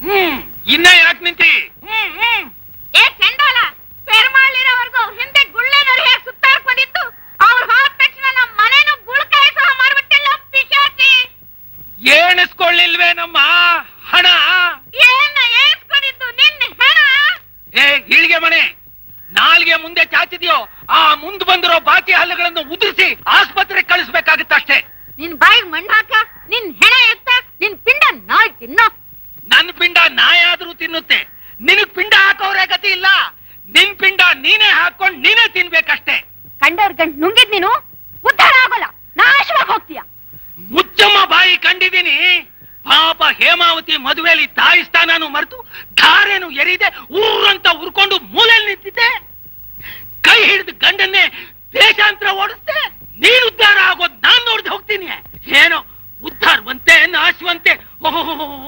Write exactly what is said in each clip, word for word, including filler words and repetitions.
ಹ್ಮ್ ಇನ್ನ ಯಾಕೆ ನಿಂತಿ? ಹ್ಮ್ ಹ್ಮ್ ಏ ಚಂಡಾಲ, ಪೆರುಮಾಳ್ ಇರೋವರೆಗೂ ಹಿಂದೆ ಗುಳ್ಳೆನವ್ರು ಹೇಗೆ ಸುತ್ತಾಡ್ಕೊಂಡಿತ್ತು, ಅವ್ರು ಹೋದ ತಕ್ಷಣ ನಮ್ಮ ಮನೇನು ಗುಳ್ಕಾಯಿ ಸಹ ಮಾಡ್ಬಿಟ್ಟಿಲ್ಲ ಪಿಶಾಚಿ. ಏಣಿಸ್ಕೊಳ್ಳಿಲ್ವೇ ನಮ್ಮ ಹಣ? ಏನ ಏಸ್ಕೊಂಡಿದ್ದು ನಿನ್ನ ಹಣ? ಏ ಇಳಿಗೆ ಮನೆ, ನಾಲ್ಗೆ ಮುಂದೆ ಚಾಚಿದ್ಯೋ ಆ ಮುಂದ್ ಬಂದಿರೋ ಬಾಕಿ ಹಲ್ಲುಗಳನ್ನು ಉದುರಿಸಿ ಆಸ್ಪತ್ರೆಗೆ ಕಳಿಸ್ಬೇಕಾಗುತ್ತಷ್ಟೇ. ನಿನ್ ಬಾಯಿಗೆ ಮಣ್ಣು ಹಾಕ, ನಿನ್ ಹೆಣ ಎತ್ತ, ನಿನ್ ಪಿಂಡ ನಾಯಿ ತಿನ್ನೋ. ನನ್ ಪಿಂಡ ನಾಯಾದ್ರೂ ತಿನ್ನುತ್ತೆ, ನಿನಗ್ ಪಿಂಡ ಹಾಕೋರೇ ಗತಿ ಇಲ್ಲ. ನಿನ್ ಪಿಂಡ ನೀನೇ ಹಾಕೊಂಡ್ ನೀನೇ ತಿನ್ಬೇಕಷ್ಟೇ. ಕಂಡವ್ರ ಗಂಟ್ ನುಂಗಿದ್ ನೀನು ಉದ್ಧಾರ ಆಗೋಲ್ಲ, ನಾಶವಾಗಿ ಹೋಗ್ತೀಯ. ಮುಚ್ಚಮ್ಮ ಬಾಯಿ ಕಂಡಿದ್ದೀನಿ. ಪಾಪ ಹೇಮಾವತಿ ಮದುವೆಯಲ್ಲಿ ತಾಯಿ ಸ್ಥಾನನು ಮರೆತು ಧಾರೇನು ಎರಿದೆ ಊರಂತ ಉರ್ಕೊಂಡು ಮೂಲೆಯಲ್ಲಿ ನಿಂತಿದ್ದೆ. ಕೈ ಹಿಡಿದು ಗಂಡನ್ನೇ ದೇಶಾಂತರ ಓಡಿಸ್ತೆ. ನೀನು ಉದ್ಧಾರ ಆಗೋದ್ ನಾನ್ ನೋಡ್ದೆ ಹೋಗ್ತೀನಿ. ಏನೋ ಉದ್ಧಾರವಂತೆ ನಾಶವಂತೆ. ಓಹೋ,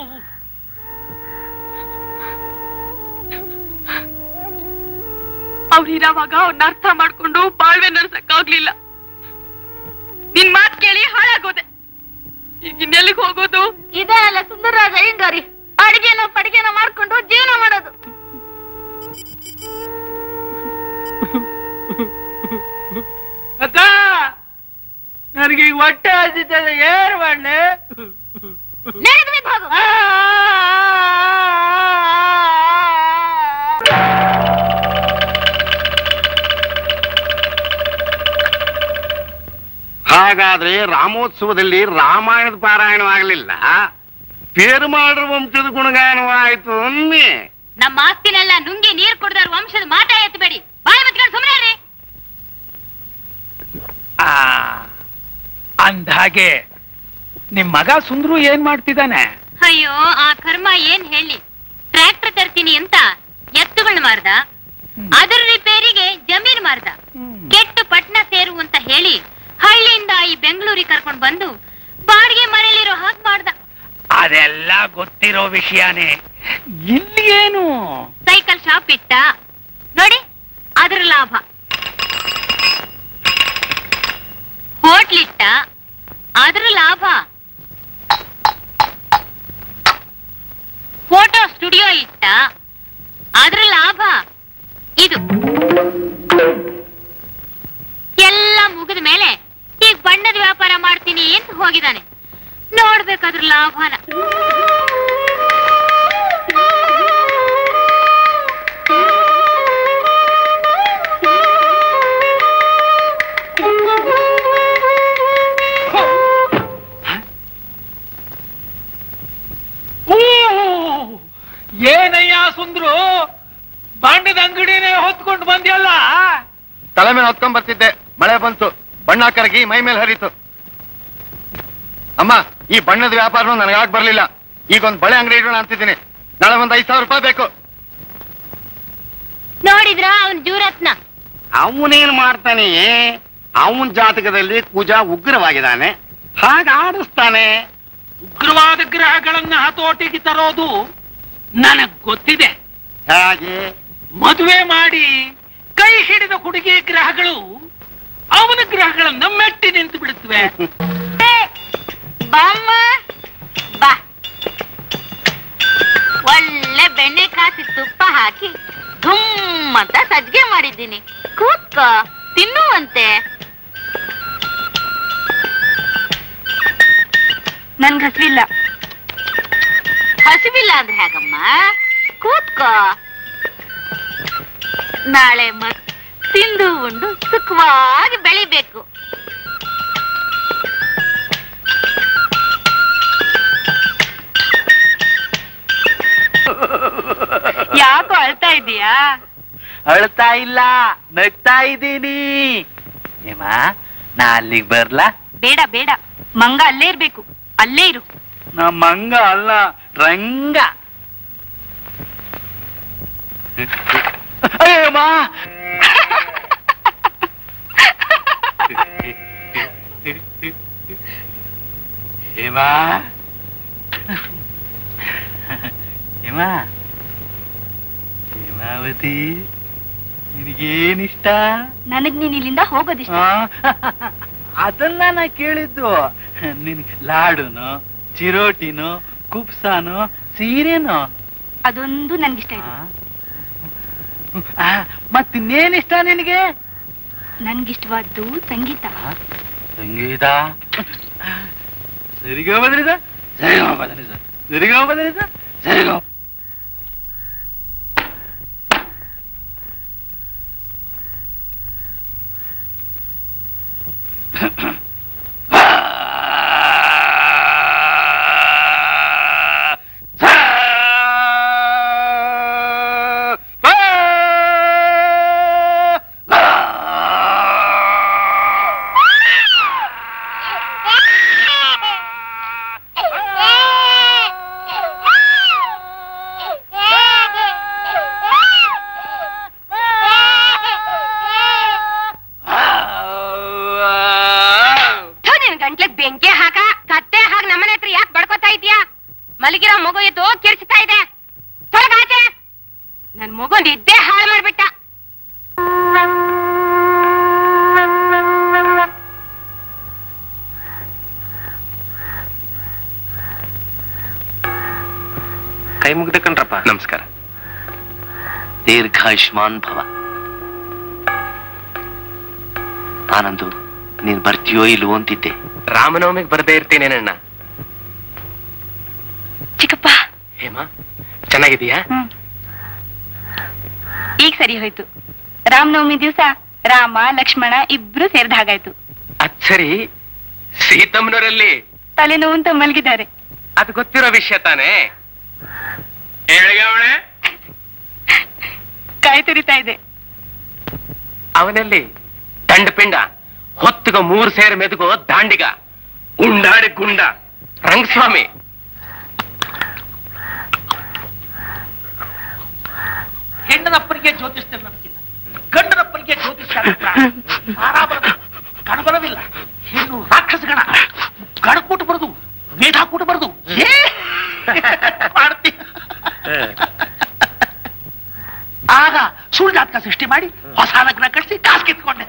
ಅವ್ರಿರೋವಾಗ ಅವ್ರನ್ನ ಅರ್ಥ ಮಾಡ್ಕೊಂಡು ಬಾಳ್ವೆ ನಡ್ಸಕ್ಕಾಗ್ಲಿಲ್ಲ. ನಿನ್ ಮಾತ್ ಕೇಳಿ ಹಾಳಾಗೋದೆ. ಈಗ ಇನ್ನೆಲ್ಲಿಗೆ ಹೋಗೋದು? ಇದೇ ಅಲ್ಲ ಸುಂದರರಾಜ ಅಯ್ಯಂಗಾರಿ, ಅಡಿಗೆನೋ ಪಡಿಗೆನೋ ಮಾಡ್ಕೊಂಡು ಜೀವನ ಮಾಡೋದು. ಅಕ್ಕ, ನನಗೆ ಈಗ ಹೊಟ್ಟೆ ಹಸಿತದೆ, ಏನ್ ಮಾಡ್ಲೆ? ಹಾಗಾದ್ರೆ ರಾಮೋತ್ಸವದಲ್ಲಿ ರಾಮಾಯಣದ ಪಾರಾಯಣವಾಗಲಿಲ್ಲ, ಪೇರುಮಾಳ್ರ ವಂಶದ ಗುಣಗಾನವಾಯ್ತು ಅನ್ನಿ. ನಮ್ಮ ಆಸ್ತಿನೆಲ್ಲ ನುಂಗಿ ನೀರು ಕುಡಿದವ್ರ ವಂಶದ ಮಾತಾ ಎತ್ತಬೇಡಿ, ಬಾಯಿ ಮತ್ಕೊಂಡು ಸುಮ್ಮನೆ. ಅಂದ ಹಾಗೆ ನಿಮ್ ಮಗ ಸುಂದ್ರು ಏನ್ ಮಾಡ್ತಿದ್ದಾನೆ? ಅಯ್ಯೋ ಆ ಕರ್ಮ ಏನ್ ಹೇಳಿ, ಟ್ರ್ಯಾಕ್ಟರ್ ತರ್ತೀನಿ ಅಂತ ಎತ್ತುಗಳ್ ಮಾರ್ದ, ಅದರ ರಿಪೇರಿಗೆ ಜಮೀನ್ ಮಾರ್ದ, ಕೆಟ್ಟು ಪಟ್ನ ಸೇರು ಅಂತ ಹೇಳಿ ಹಳ್ಳಿಯಿಂದ ಈ ಬೆಂಗಳೂರಿಗೆ ಕರ್ಕೊಂಡ್ ಬಂದು ಬಾಡಿಗೆ ಮನೇಲಿರೋ ಹಾಗೆ ಮಾಡ್ದ. ಅದೆಲ್ಲ ಗೊತ್ತಿರೋ ವಿಷಯನೇ. ಇಲ್ಲಿ ಏನು? ಸೈಕಲ್ ಶಾಪ್ ಇಟ್ಟ ನೋಡಿ, ಅದ್ರ ಲಾಭ. ಹೋಟ್ಲಿಟ್ಟ, ಅದ್ರ ಲಾಭ. ಫೋಟೋ ಸ್ಟುಡಿಯೋ ಇಟ್ಟ, ಅದ್ರ ಲಾಭ. ಇದು ಎಲ್ಲ ಮುಗಿದ ಮೇಲೆ ಈಗ ಬಣ್ಣದ ವ್ಯಾಪಾರ ಮಾಡ್ತೀನಿ ಅಂತ ಹೋಗಿದ್ದಾನೆ. ನೋಡ್ಬೇಕಾದ್ರ ಲಾಭನ. ಏನಯ್ಯ ಸುಂದ್ರು, ಬಾಂಡದ ಅಂಗಡಿನೇ ಹೊತ್ಕೊಂಡು ಬಂದ್ಯಲ್ಲ? ತಲೆ ಮೇಲೆ ಹೊತ್ಕೊಂಡ್ ಬರ್ತಿದ್ದೆ, ಮಳೆ ಬಂತು, ಬಣ್ಣ ಕರಗಿ ಮೈ ಮೇಲೆ ಹರಿತು. ಅಮ್ಮ, ಈ ಬಣ್ಣದ ವ್ಯಾಪಾರನೂ ನನಗಾಗ್ ಬರ್ಲಿಲ್ಲ. ಈಗ ಒಂದ್ ಬಳೆ ಅಂಗಡಿ ಇಡೋಣ ಅಂತಿದ್ದೀನಿ. ನಾಳೆ ಒಂದ್ ಐದ್ ಸಾವಿರ ರೂಪಾಯಿ ಬೇಕು. ನೋಡಿದ್ರ ಅವನ್ ಜೂರತ್ನ? ಅವನೇನ್ ಮಾಡ್ತಾನೆ? ಅವನ್ ಜಾತಕದಲ್ಲಿ ಕುಜ ಉಗ್ರವಾಗಿದ್ದಾನೆ, ಹಾಗ ಆಡಿಸ್ತಾನೆ. ಉಗ್ರವಾದ ಗ್ರಹಗಳನ್ನ ಹತೋಟಿಗೆ ತರೋದು ನನಗ್ ಗೊತ್ತಿದೆ. ಹಾಗೆ ಮದುವೆ ಮಾಡಿ ಕೈ ಹಿಡಿದ ಹುಡುಗಿ ಗ್ರಹಗಳು ಅವನ ಗ್ರಹಗಳನ್ನ ಮೆಟ್ಟಿ ನಿಂತು ಬಿಡುತ್ತವೆ. ಬಾಮ್ಮ ಬಾ, ಒಳ್ಳೆ ಬೆಣ್ಣೆ ಕಾಸಿ ತುಪ್ಪ ಹಾಕಿ ಧುಮ್ ಅಂತ ಸಜ್ಗೆ ಮಾಡಿದ್ದೀನಿ. ಕೂತ್ಕ ತಿನ್ನುವಂತೆ. ನನ್ಗೆ ಹಸಿವಿಲ್ಲ. ಹಸಿವಿಲ್ಲ ಅಂದ್ರೆ ಹೇಗಮ್ಮ? ಕೂತ್ಕೋ. ನಾಳೆ ಮತ್ ತಿಂದು ಉಂಡು ಸುಖವಾಗಿ ಬೆಳಿಬೇಕು. ಯಾಕೋ ಅಳ್ತಾ ಇದೀಯಾ? ಅಳ್ತಾ ಇಲ್ಲ, ನಗ್ತಾ ಇದ್ದೀನಿ. ಏಮ, ನಾ ಅಲ್ಲಿಗೆ ಬರ್ಲಾ? ಬೇಡ ಬೇಡ, ಮಂಗ ಅಲ್ಲೇ ಇರ್ಬೇಕು, ಅಲ್ಲೇ ಇರು. ನಾ ಮಂಗ ಅಲ್ಲ, ರಂಗ. ಅಯ್ಯಮ್ಮ, ಹೇಮ ಹೇಮ ಹೇಮಾವತಿ, ನಿನಗೇನಿಷ್ಟ? ನನಗ್ ನೀನ್ ಇಲ್ಲಿಂದ ಹೋಗೋದಿಷ್ಟ. ಅದೆಲ್ಲ ನಾ ಕೇಳಿದ್ದು. ನಿನ್ ಲಾಡುನು, ಚಿರೋಟಿನು, ಕುಪ್ಸಾನು, ಸೀರೆನು? ಅದೊಂದು ನನ್ಗಿಷ್ಟ ಇದೆ. ಮತ್ತಿನ್ನೇನಿಷ್ಟ ನಿನಗೆ? ನನ್ಗಿಷ್ಟವಾದ್ದು ಸಂಗೀತ. ಸಂಗೀತ ಸರಿಗೋ ಬದಲಿಸ ಸರಿಗೋ ಬದಲಿಸ ಸರಿಗೋ ಬದಲಿಸ ಸರಿಗೋ. ಮಲಗಿರೋ ಮಗು ಎದ್ದು ಕಿರ್ಚ್ತಾ ಇದೆ. ತೊಲಗಾಚೆ. ನನ್ ಮಗು ನಿದ್ದೆ ಹಾಳು ಮಾಡ್ಬಿಟ್ಟ. ಕೈ ಮುಗ್ದ ಕಣ್ರಪ್ಪ. ನಮಸ್ಕಾರ. ದೀರ್ಘಾಯುಷ್ಮಾನ್ ಭವ. ಆನಂದು, ನೀನ್ ಬರ್ತೀಯೋ ಇಲ್ವೋ ಅಂತಿದ್ದೆ. ರಾಮನವಮಿಗೆ ಬರ್ದೇ ಇರ್ತೀನೇನಣ್ಣ. ಚಿಕ್ಕಪ್ಪ. ಹೇಮಾ, ಚೆನ್ನಾಗಿದೀಯಾ? ಈಗ ಸರಿ ಹೋಯ್ತು. ರಾಮನವಮಿ ದಿವಸ ರಾಮ ಲಕ್ಷ್ಮಣ ಇಬ್ರು ಸೇರಿದ ಹಾಗಾಯ್ತು. ಅದ್ ಸರಿ, ಸೀತಮ್ಮನವರಲ್ಲಿ ತಲೆನೋವು ಅಂತ ಮಲಗಿದ್ದಾರೆ. ಅದು ಗೊತ್ತಿರೋ ವಿಷಯ ತಾನೇ. ಕಾಯಿ ತುರಿತಾ ಇದೆ. ಅವನಲ್ಲಿ ದಂಡ ಪಿಂಡ ಹೊತ್ತುಗ ಮೂರ್ ಸೇರ್ ಮೆದುಗೋ ದಾಂಡಿಗ ಉಂಡಾಡಿ ಗುಂಡ ರಂಗಸ್ವಾಮಿ. ಹೆಣ್ಣನಪ್ಪನಿಗೆ ಜ್ಯೋತಿಷ್ಯ ನಂಬಿಕಿಲ್ಲ, ಗಂಡನಪ್ಪನಿಗೆ ಜ್ಯೋತಿಷ್ಯ ಕಣಬರವಿಲ್ಲ. ಹೆಣ್ಣು ರಾಕ್ಷಸ ಗಣ, ಗಣಕೂಟ ಬರದು, ಮೇಧಾಕೂಟ ಬರದು ಮಾಡ್ತಿ. ಆಗ ಸುಳ್ಳು ಜಾತಕ ಸೃಷ್ಟಿ ಮಾಡಿ ಹೊಸ ಲಗ್ನ ಕಟ್ಸಿ ಕಾಸು ಕಿತ್ಕೊಂಡೆ.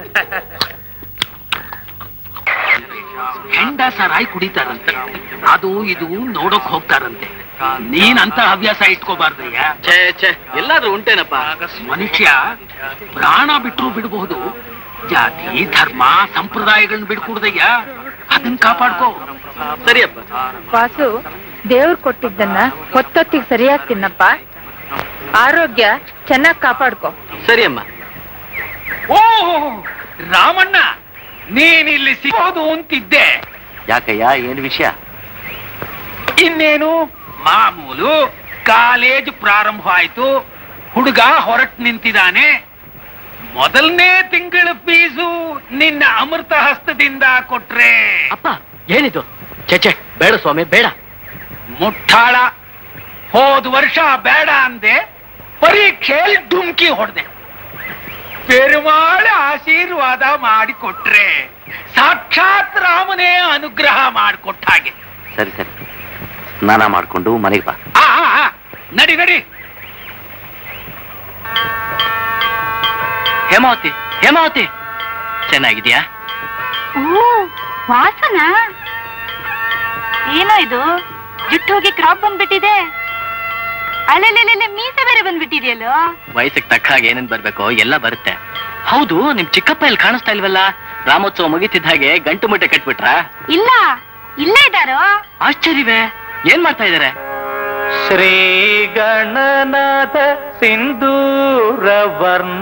ಹೆಂಡ ಸಾರಾಯಿ ಕುಡಿತಾರಂತೆ, ಅದು ಇದು ನೋಡಕ್ ಹೋಗ್ತಾರಂತೆ. ನೀನಂತ ಹವ್ಯಾಸ ಇಟ್ಕೋಬಾರ್ದಯ್ಯ. ಛೇ ಛೇ, ಎಲ್ಲಾದ್ರೂ ಉಂಟೇನಪ್ಪ. ಮನುಷ್ಯ ಪ್ರಾಣ ಬಿಟ್ರು ಬಿಡಬಹುದು, ಜಾತಿ ಧರ್ಮ ಸಂಪ್ರದಾಯಗಳನ್ನ ಬಿಡ್ಕೂಡ್ದಯ್ಯ. ಅದನ್ನ ಕಾಪಾಡ್ಕೋ. ಸರಿಯಪ್ಪ. ವಾಸು, ದೇವ್ರು ಕೊಟ್ಟಿದ್ದನ್ನ ಹೊತ್ತೊತ್ತಿಗೆ ಸರಿಯಾಗಿ ತಿನ್ನಪ್ಪ. ಆರೋಗ್ಯ ಚೆನ್ನಾಗಿ ಕಾಪಾಡ್ಕೋ. ಸರಿಯಮ್ಮ. ಓ ರಾಮಣ್ಣ, ನೀನಿಲ್ಲಿ ಸಿಗೋದು ಅಂತಿದ್ದೆ. ಯಾಕಯ್ಯ, ಏನ್ ವಿಷಯ? ಇನ್ನೇನು, ಮಾಮೂಲು ಕಾಲೇಜ್ ಪ್ರಾರಂಭ ಆಯ್ತು. ಹುಡುಗ ಹೊರಟ್ ನಿಂತಿದ್ದಾನೆ. ಮೊದಲನೇ ತಿಂಗಳ ಫೀಸು ನಿನ್ನ ಅಮೃತ ಹಸ್ತದಿಂದ ಕೊಟ್ರೆ. ಅಪ್ಪ, ಏನಿದು? ಚೇಚೆ, ಬೇಡ ಸ್ವಾಮಿ, ಬೇಡ. ಮುಟ್ಟಾಳ, ಹೋದ ವರ್ಷ ಬೇಡ ಅಂದೆ, ಪರೀಕ್ಷೆಯಲ್ಲಿ ಡುಮ್ಕಿ ಹೊಡೆದೆ. ಪೆರುಮಾಳ ಆಶೀರ್ವಾದ ಮಾಡಿಕೊಟ್ರೆ ಸಾಕ್ಷಾತ್ ರಾಮನೇ ಅನುಗ್ರಹ ಮಾಡಿಕೊಟ್ಟ ಹಾಗೆ. ಸರಿ ಸರಿ, ಸ್ನಾನ ಮಾಡ್ಕೊಂಡು ಮನೆಗೆ ಬಾ. ಆ ನಡಿ ನಡಿ. ಹೇಮಾವತಿ, ಹೇಮಾವತಿ, ಚೆನ್ನಾಗಿದ್ಯಾ? ಓ ವಾಸನ, ಏನೋ ಇದು? ಜುಟ್ಟು ಹೋಗಿ ಕ್ರಾಪ್ ಬಂದ್ಬಿಟ್ಟಿದೆ. ಅಲ್ಲೆಲ್ಲೆಲ್ಲೆ ಮೀಸೆ ಬೇರೆ ಬಂದ್ಬಿಟ್ಟಿದೆಯಲ್ಲೋ. ವಯಸ್ಸಿಗೆ ತಕ್ಕ ಹಾಗೆ ಏನೇನ್ ಬರ್ಬೇಕೋ ಎಲ್ಲ ಬರುತ್ತೆ. ಹೌದು, ನಿಮ್ ಚಿಕ್ಕಪ್ಪ ಇಲ್ಲಿ ಕಾಣಿಸ್ತಾ ಇಲ್ವಲ್ಲ? ರಾಮೋತ್ಸವ ಮುಗಿತಿದ್ದ ಹಾಗೆ ಗಂಟು ಮುಟ್ಟೆ ಕಟ್ಬಿಟ್ರಾ? ಇಲ್ಲ, ಇಲ್ಲೇ ಇದ್ದಾರೋ. ಆಶ್ಚರ್ಯವೇ, ಏನ್ ಮಾಡ್ತಾ ಇದಾರೆ? ಶ್ರೀ ಗಣನಾಥ ಸಿಂಧೂರ ವರ್ಣ,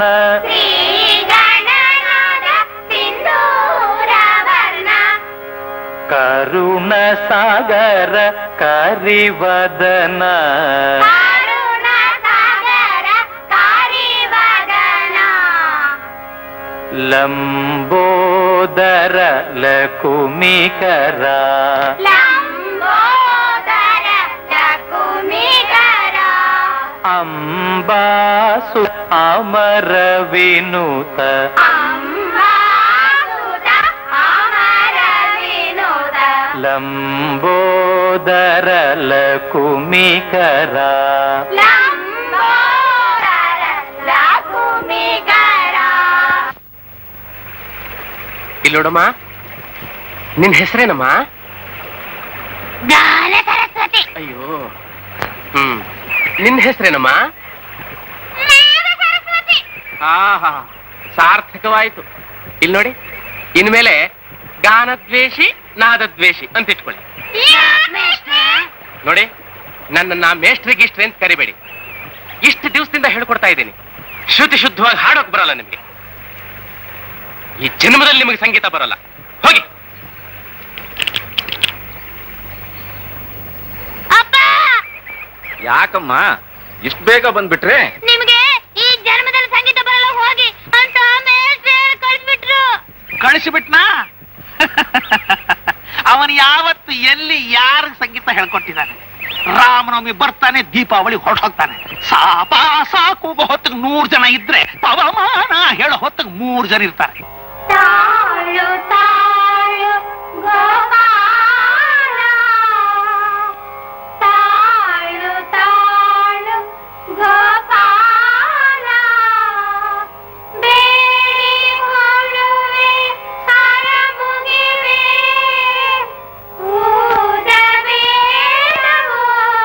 ಕರುಣ ಸಾಗರ ಕರಿವದನ, ಲಂಬೋದರ ಲಕುಮಿಕರ, ಅಂಬಾಸು ಅಮರ ವಿನುತ, ಲಂಬೋದರ ಲಕುಮಿಕರ. ಇಲ್ಲೋಡಮ್ಮ, ನಿನ್ ಹೆಸರೇನಮ್ಮ? ಸರಸ್ವತಿ. ಅಯ್ಯೋ, ಹ್ಮ್ ನಿನ್ನ ಹೆಸರೇನಮ್ಮ? ಆಹಾ, ಸಾರ್ಥಕವಾಯ್ತು. ಇಲ್ಲಿ ನೋಡಿ, ಇನ್ಮೇಲೆ ಗಾನದ್ವೇಷಿ ನಾದದ್ವೇಷಿ ಅಂತ ಇಟ್ಕೊಳ್ಳಿ. ನೋಡಿ, ನನ್ನನ್ನ ಮೇಷ್ಟ್ರಿ ಗಿಷ್ಟ್ರಿ ಅಂತ ಕರಿಬೇಡಿ. ಇಷ್ಟು ದಿವಸದಿಂದ ಹೇಳ್ಕೊಡ್ತಾ ಇದ್ದೀನಿ, ಶ್ರುತಿ ಶುದ್ಧವಾಗಿ ಹಾಡೋಕ್ ಬರಲ್ಲ ನಿಮ್ಗೆ. ಈ ಜನ್ಮದಲ್ಲಿ ನಿಮಗೆ ಸಂಗೀತ ಬರಲ್ಲ. ಹೋಗಿ. ಯಾಕಮ್ಮ ಇಷ್ಟು ಬೇಗ ಬಂದ್ಬಿಟ್ರೆ? ನಿಮ್ಗೆ ಈ ಜನ್ಮದಲ್ಲಿ ಸಂಗೀತ ಬರಲ್ಲ, ಹೋಗಿ ಅಂತ ಕಳಿಸ್ಬಿಟ್ರು. ಕಳಿಸಿಬಿಟ್ನಾ? ಅವನು ಯಾವತ್ತು ಎಲ್ಲಿ ಯಾರ ಸಂಗೀತ ಹೇಳ್ಕೊಟ್ಟಿದ್ದಾನೆ? ರಾಮನವಮಿ ಬರ್ತಾನೆ, ದೀಪಾವಳಿ ಹೊರಟೋಗ್ತಾನೆ. ಸಾಪ ಸಾಕು ಹೊತ್ತಿಗೆ ನೂರ್ ಜನ ಇದ್ರೆ ಪವಮಾನ ಹೇಳೋ ಹೊತ್ತಿಗೆ ಮೂರ್ ಜನ ಇರ್ತಾರೆ. ತಾಳು ತಾಳು ಗೋಪಾಲ, ತಾಳು ತಾಳು ಗೋಪಾಲ, ಬೇಡಿ ಹೊಳುವೆ ಸರ ಮುಗಿವೆ, ಊದಬೇಡವೋ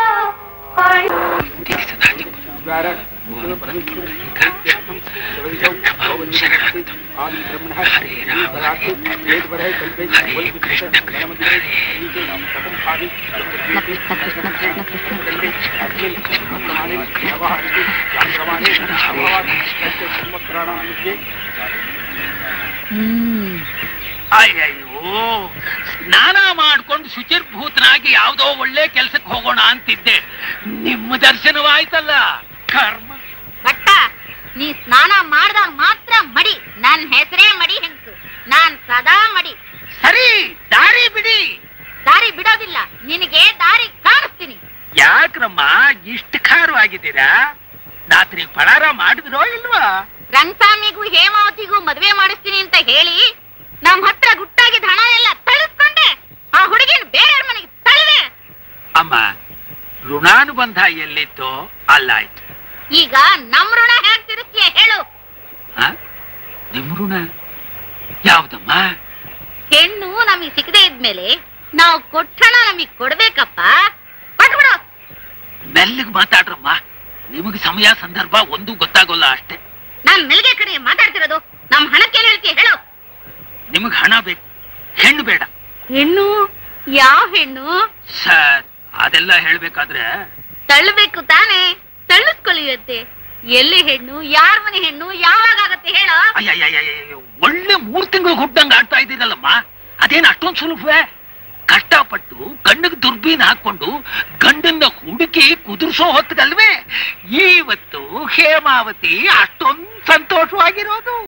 ಅಯ್ಯಯ್ಯೋ, ಸ್ನಾನ ಮಾಡ್ಕೊಂಡು ಶುಚಿರ್ಭೂತನಾಗಿ ಯಾವ್ದೋ ಒಳ್ಳೆ ಕೆಲ್ಸಕ್ಕೆ ಹೋಗೋಣ ಅಂತಿದ್ದೆ. ನಿಮ್ಮ ದರ್ಶನವಾಯ್ತಲ್ಲ. ಕರ್ಮ. ಬಟ್ಟ, ನೀ ಸ್ನಾನ ಮಾಡ್ದಾಗ ಮಾತ್ರ ಮಡಿ. ನನ್ ಹೆಸರೇ ಮಡಿ ಹೆಂಗಸು. ನಾನ್ ಸದಾ ಮಡಿ. ಸರಿ, ದಾರಿ ಬಿಡಿ. ದಾರಿ ಬಿಡೋದಿಲ್ಲ, ನಿನಗೆ ದಾರಿ ಕಾಣಿಸ್ತೀನಿ. ಯಾಕ್ರಮ್ಮ ಇಷ್ಟು ಖಾರವಾಗಿದ್ದೀರಾ? ರಾತ್ರಿ ಫಳಾರ ಮಾಡಿದ್ರೋ ಇಲ್ವಾ? ರಂಗಸ್ವಾಮಿಗೂ ಹೇಮಾವತಿಗೂ ಮದುವೆ ಮಾಡಿಸ್ತೀನಿ ಅಂತ ಹೇಳಿ ನಮ್ ಹತ್ರ ಗುಟ್ಟಾಗಿದ್ದ ಹಣ ಎಲ್ಲ ತಳಿಸ್ಕೊಂಡೆ. ಆ ಹುಡುಗಿನ ಬೇರೆ ಮನೆಗೆ ತಳ್ಳಿದೆ. ಅಮ್ಮ, ಋಣಾನುಬಂಧ ಎಲ್ಲಿತ್ತೋ ಅಲ್ಲಾಯ್ತು. ಈಗ ನಮ್ ಋಣ ಹೇಗ್ ತಿರುಸ್ತೀಯ ಹೇಳು? ನಿಮ್ ಋಣ ಯಾವ್ದಮ್ಮ? ಹೆಣ್ಣು ನಮಗ್ ಸಿಗದೆ ಇದ್ಮೇಲೆ ನಾವು ಕೊಟ್ಟಣ ನಮಗ್ ಕೊಡ್ಬೇಕಪ್ಪ. ಕೊಟ್ಬಿಡು. ಮೆಲ್ಲಗ್ ಮಾತಾಡ್ರಮ್ಮ, ನಿಮಗ್ ಸಮಯ ಸಂದರ್ಭ ಒಂದು ಗೊತ್ತಾಗೋಲ್ಲ ಅಷ್ಟೇ. ನಾನ್ ಮೆಲ್ಗೆ ಕಡೆ ಮಾತಾಡ್ತಿರೋದು. ನಮ್ ಹಣಕ್ಕೇನ್ ಹೇಳ್ತೀಯ ಹೇಳು? ನಿಮಗ್ ಹಣ ಬೇಕು, ಹೆಣ್ಣು ಬೇಡ. ಹೆಣ್ಣು? ಯಾವ ಹೆಣ್ಣು ಸರ್? ಅದೆಲ್ಲ ಹೇಳ್ಬೇಕಾದ್ರೆ ತಳ್ಳಬೇಕು ತಾನೇ. ತಳ್ಳಿಸ್ಕೊಳ್ಳಿಯತ್ತೆ. ಎಲ್ಲಿ ಹೆಣ್ಣು, ಯಾರ ಮನೆ ಹೆಣ್ಣು, ಯಾವಾಗ ಆಗತ್ತೆ ಹೇಳ? ಅಯ್ಯ, ಒಳ್ಳೆ ಮೂರ್ ತಿಂಗಳು ಹುಟ್ಟಂಗ ಆಡ್ತಾ ಇದ್ದೀರಲ್ಲಮ್ಮ. ಅದೇನು ಅಷ್ಟೊಂದು ಸುಲಭವೇ? ಕಷ್ಟಪಟ್ಟು ಕಣ್ಣಿಗೆ ದುರ್ಬೀನ್ ಹಾಕೊಂಡು ಗಂಡನ್ನ ಹುಡುಕಿ ಕುದುರ್ಸೋ ಹೊತ್ತಗಲ್ವೇ ಇವತ್ತು ಹೇಮಾವತಿ ಅಷ್ಟೊಂದು ಸಂತೋಷವಾಗಿರೋದು.